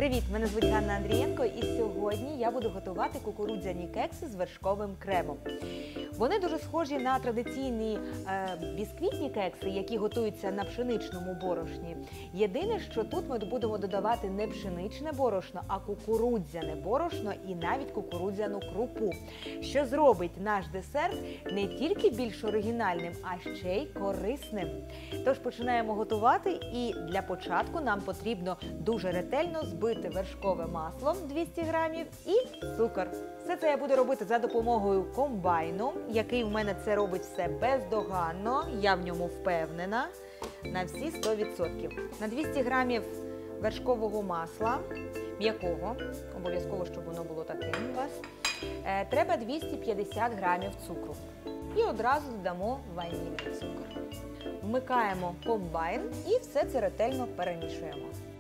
Привіт! Мене звуть Ганна Андрієнко і сьогодні я буду готувати кукурудзяні кекси з вершковим кремом. Вони дуже схожі на традиційні бісквітні кекси, які готуються на пшеничному борошні. Єдине, що тут ми будемо додавати не пшеничне борошно, а кукурудзяне борошно і навіть кукурудзяну крупу, що зробить наш десерт не тільки більш оригінальним, а ще й корисним. Тож починаємо готувати, і для початку нам потрібно дуже ретельно збити вершкове масло 200 грамів і цукор. Все це я буду робити за допомогою комбайну, який в мене це робить все бездоганно, я в ньому впевнена, на всі 100%. На 200 грамів вершкового масла, м'якого, обов'язково, щоб воно було таким у вас, треба 250 грамів цукру. І одразу додамо ванільний цукор. Вмикаємо комбайн і все це ретельно перемішуємо.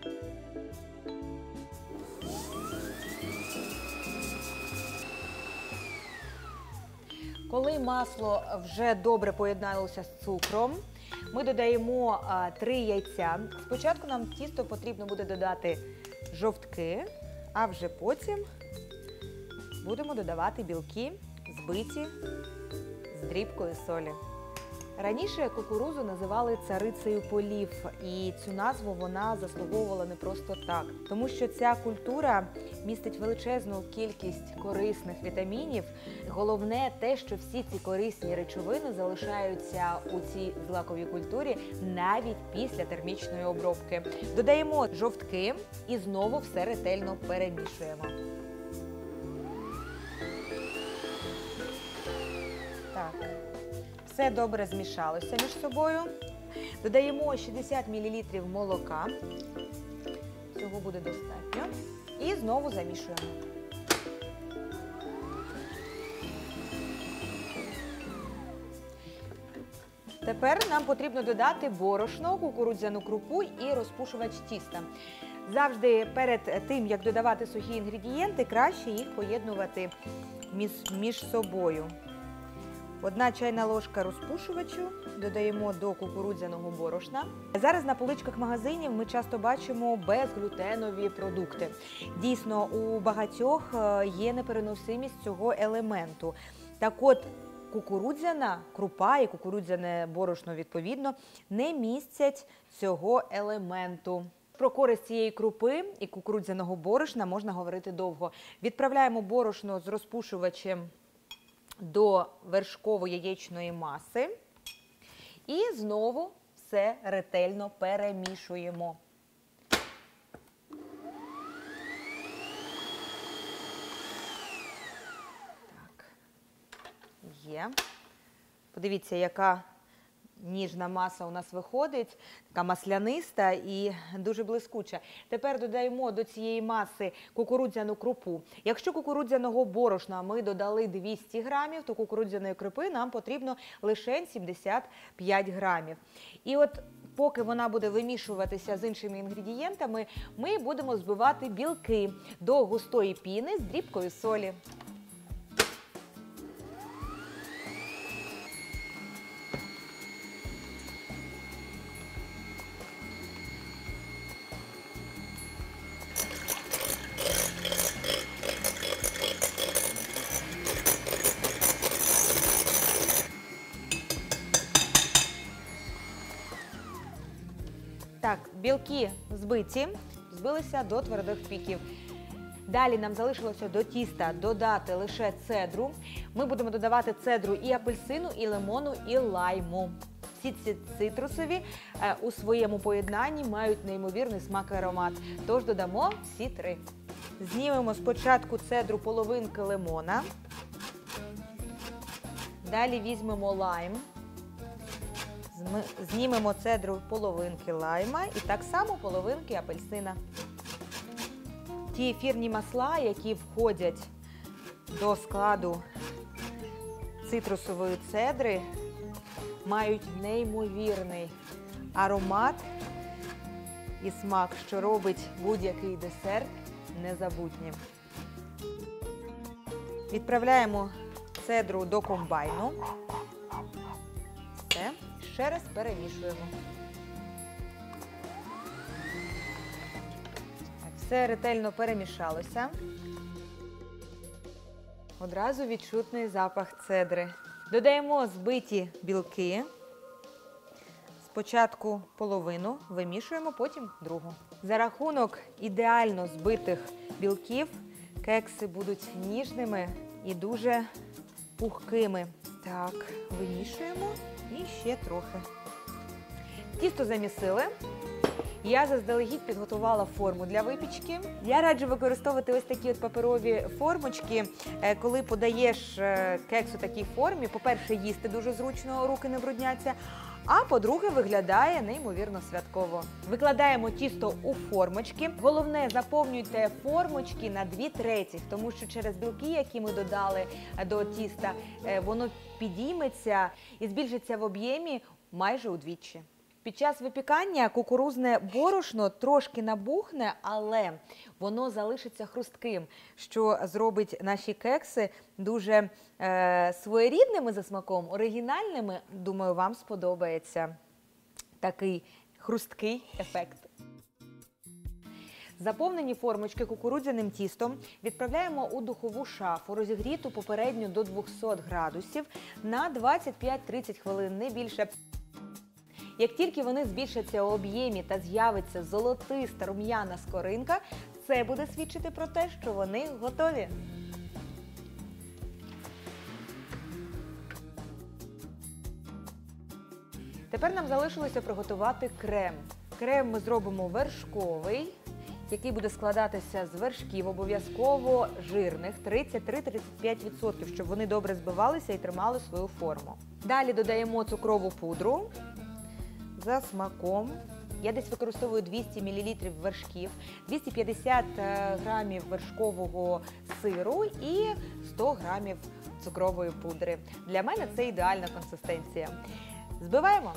Коли масло вже добре поєдналося з цукром, ми додаємо 3 яйця. Спочатку нам в тісто потрібно буде додати жовтки, а вже потім будемо додавати білки, збиті з дрібкою солі. Раніше кукурудзу називали царицею полів, і цю назву вона заслуговувала не просто так. Тому що ця культура містить величезну кількість корисних вітамінів. Головне те, що всі ці корисні речовини залишаються у цій злаковій культурі навіть після термічної обробки. Додаємо жовтки і знову все ретельно перемішуємо. Так. Все добре змішалося між собою. Додаємо 60 мл молока. Цього буде достатньо. І знову замішуємо. Тепер нам потрібно додати борошно, кукурудзяну крупу і розпушувач тіста. Завжди перед тим, як додавати сухі інгредієнти, краще їх поєднувати між собою. 1 чайна ложка розпушувачу додаємо до кукурудзяного борошна. Зараз на поличках магазинів ми часто бачимо безглютенові продукти. Дійсно, у багатьох є непереносимість цього елементу. Так от, кукурудзяна крупа і кукурудзяне борошно, відповідно, не містять цього елементу. Про користь цієї крупи і кукурудзяного борошна можна говорити довго. Відправляємо борошно з розпушувачем до вершково-яєчної маси і знову все ретельно перемішуємо. Так, є. Подивіться, яка ніжна маса у нас виходить, така масляниста і дуже блискуча. Тепер додаємо до цієї маси кукурудзяну крупу. Якщо кукурудзяного борошна ми додали 200 грамів, то кукурудзяної крупи нам потрібно лише 75 грамів. І от поки вона буде вимішуватися з іншими інгредієнтами, ми будемо збивати білки до густої піни з дрібкою солі. Так, білки збилися до твердих піків. Далі нам залишилося до тіста додати лише цедру. Ми будемо додавати цедру і апельсину, і лимону, і лайму. Всі ці цитрусові у своєму поєднанні мають неймовірний смак і аромат. Тож додамо всі 3. Знімемо спочатку цедру половинки лимона. Далі візьмемо лайм. Знімемо цедру половинки лайма і так само половинки апельсина. Ті ефірні масла, які входять до складу цитрусової цедри, мають неймовірний аромат і смак, що робить будь-який десерт незабутнім. Відправляємо цедру до комбайну. Все. Ще раз перемішуємо. Так, Все ретельно перемішалося. Одразу відчутний запах цедри. Додаємо збиті білки. Спочатку половину вимішуємо, потім другу. За рахунок ідеально збитих білків кекси будуть ніжними і дуже пухкими. Так, вимішуємо і ще трохи. Тісто замісили. Я заздалегідь підготувала форму для випічки. Я раджу використовувати ось такі от паперові формочки, коли подаєш кекс у такій формі. По-перше, їсти дуже зручно, руки не брудняться, а по-друге, виглядає неймовірно святково. Викладаємо тісто у формочки. Головне, заповнюйте формочки на 2/3, тому що через білки, які ми додали до тіста, воно підійметься і збільшиться в об'ємі майже удвічі. Під час випікання кукурудзне борошно трошки набухне, але воно залишиться хрустким, що зробить наші кекси дуже своєрідними за смаком, оригінальними. Думаю, вам сподобається такий хрусткий ефект. Заповнені формочки кукурудзяним тістом відправляємо у духову шафу, розігріту попередньо до 200 градусів на 25-30 хвилин, не більше. Як тільки вони збільшаться у об'ємі та з'явиться золотиста рум'яна скоринка, це буде свідчити про те, що вони готові. Тепер нам залишилося приготувати крем. Крем ми зробимо вершковий, який буде складатися з вершків, обов'язково жирних, 33-35%, щоб вони добре збивалися і тримали свою форму. Далі додаємо цукрову пудру. За смаком. Я десь використовую 200 мл вершків, 250 грамів вершкового сиру і 100 грамів цукрової пудри. Для мене це ідеальна консистенція. Збиваємо.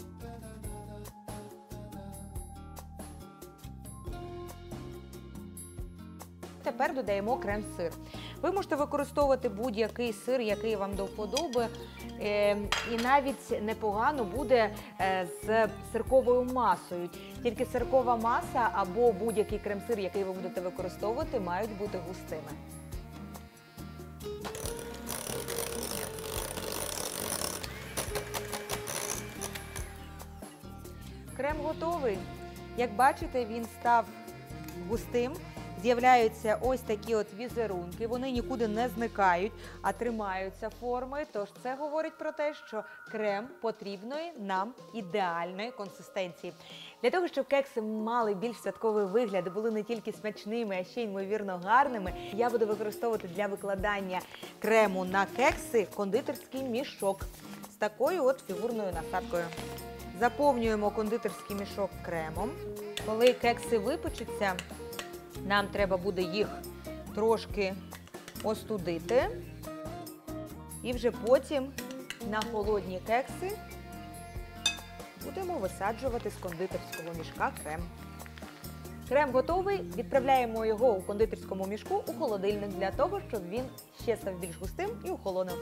Тепер додаємо крем-сир. Ви можете використовувати будь-який сир, який вам до вподоби, і навіть непогано буде з сирковою масою. Тільки сиркова маса або будь-який крем-сир, який ви будете використовувати, мають бути густими. Крем готовий. Як бачите, він став густим. З'являються ось такі от візерунки, вони нікуди не зникають, а тримаються форми. Тож це говорить про те, що крем потрібної нам ідеальної консистенції. Для того, щоб кекси мали більш святковий вигляд і були не тільки смачними, а ще й ймовірно гарними, я буду використовувати для викладання крему на кекси кондитерський мішок з такою от фігурною насадкою. Заповнюємо кондитерський мішок кремом. Коли кекси випечуться, нам треба буде їх трошки остудити і вже потім на холодні кекси будемо висаджувати з кондитерського мішка крем. Крем готовий, відправляємо його у кондитерському мішку у холодильник для того, щоб він ще став більш густим і охолонув.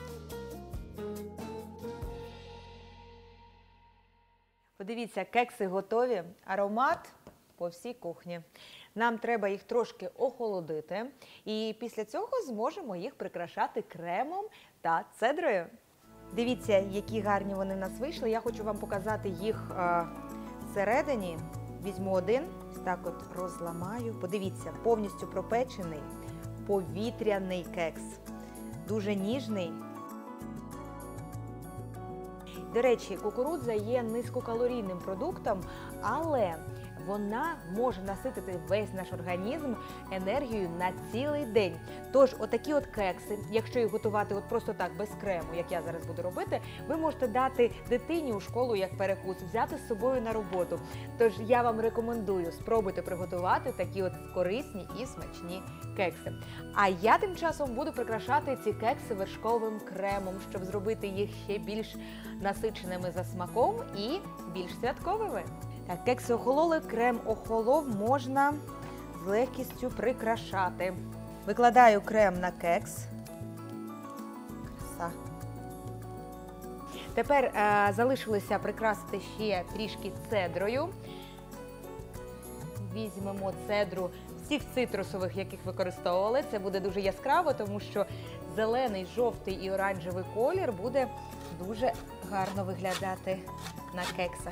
Подивіться, кекси готові, аромат по всій кухні. Нам треба їх трошки охолодити і після цього зможемо їх прикрашати кремом та цедрою. Дивіться, які гарні вони в нас вийшли. Я хочу вам показати їх всередині. Візьму один, ось так от розламаю. Подивіться, повністю пропечений, повітряний кекс. Дуже ніжний. До речі, кукурудза є низькокалорійним продуктом, але вона може наситити весь наш організм енергією на цілий день. Тож, отакі от кекси, якщо їх готувати от просто так, без крему, як я зараз буду робити, ви можете дати дитині у школу як перекус, взяти з собою на роботу. Тож, я вам рекомендую, спробуйте приготувати такі от корисні і смачні кекси. А я тим часом буду прикрашати ці кекси вершковим кремом, щоб зробити їх ще більш насиченими за смаком і більш святковими. Так, кекси охололи, крем охолов, можна з легкістю прикрашати. Викладаю крем на кекс. Краса. Тепер залишилося прикрасити ще трішки цедрою. Візьмемо цедру всіх цитрусових, яких використовували. Це буде дуже яскраво, тому що зелений, жовтий і оранжевий колір буде дуже гарно виглядати на кексах.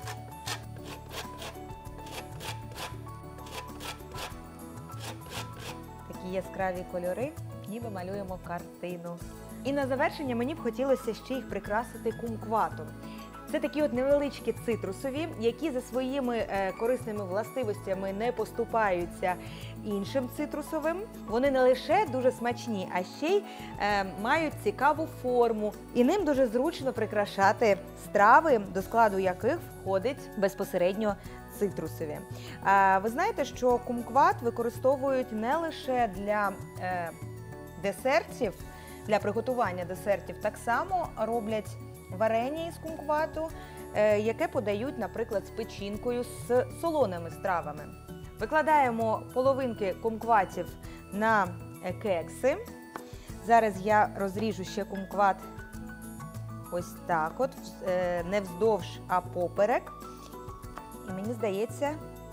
Такі яскраві кольори, ніби малюємо картину. І на завершення мені б хотілося ще їх прикрасити кумкватом. Це такі от невеличкі цитрусові, які за своїми корисними властивостями не поступаються іншим цитрусовим. Вони не лише дуже смачні, а ще й мають цікаву форму. І ним дуже зручно прикрашати страви, до складу яких входить безпосередньо цитрусові. Ви знаєте, що кумкват використовують не лише для десертів, для приготування десертів, так само роблять варення із кумквату, яке подають, наприклад, з печінкою, з солоними стравами. Викладаємо половинки кумкватів на кекси. Зараз я розріжу ще кумкват ось так от, не вздовж, а поперек. І мені здається,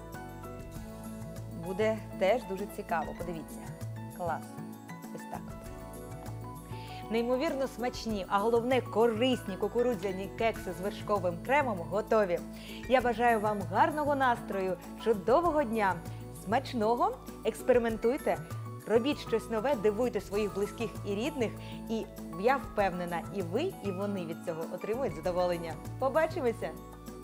буде теж дуже цікаво. Подивіться. Клас. Ось так от. Неймовірно смачні, а головне корисні кукурудзяні кекси з вершковим кремом готові. Я бажаю вам гарного настрою, чудового дня, смачного, експериментуйте, робіть щось нове, дивуйте своїх близьких і рідних. І я впевнена, і ви, і вони від цього отримують задоволення. Побачимося!